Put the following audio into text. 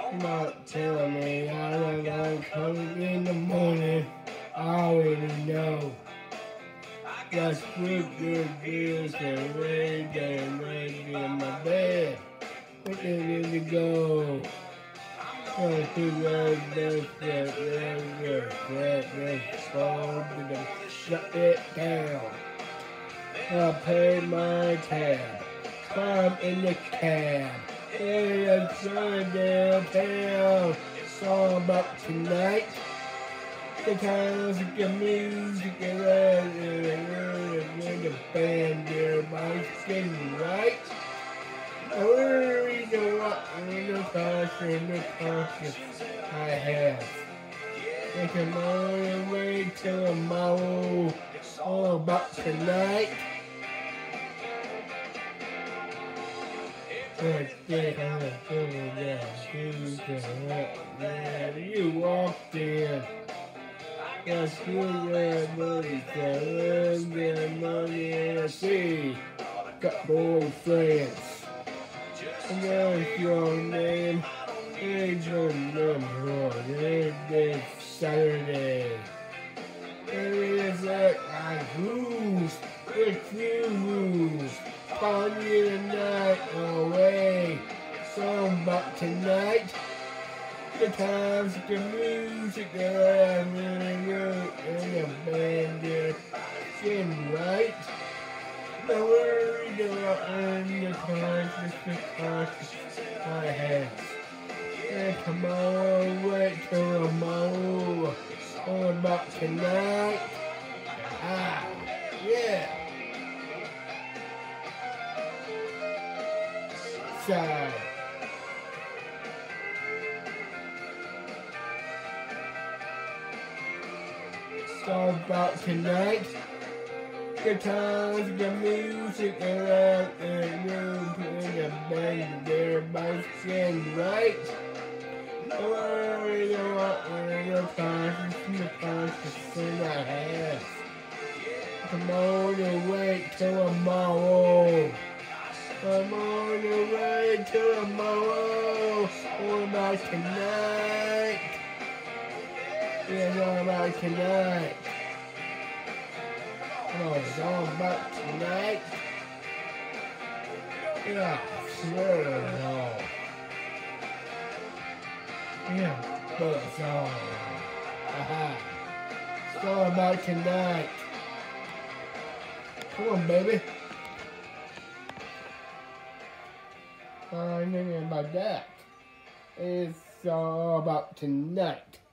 Not tell me how I'm coming in the morning. I already know. Just put good bills and rain and rain in my bed. Where did it go? Oh, to shut it down. I paid my tab. Climb in the cab. It's downtown. It's all about tonight. The times of the music and the band, everybody's getting right. I worry the what in the conscience I have. They can only wait till tomorrow. It's all about tonight. You walked in. Yes, you got money, money, I see. Got boyfriends. And there's your name. There's your number. There's Saturday. And it's like I lose. If you lose. Party the night away. Song about tonight. The times, the music that I'm really good, and the band is getting right. The worry that I'm the conscious I have. And tomorrow, wait till tomorrow. All about tonight. Ah, yeah. Side. It's all about tonight. The times, the music, and the band, everybody's getting right. Don't worry about the conscious thing I have. Come on and wait till tomorrow. Come on and wait till tomorrow. All about tonight. Yeah, all about tonight. Oh, it's all about tonight. Yeah, swear it all. Yeah, but it's all. Aha. It's all about tonight. Come on, baby. I know about that. It's all about tonight.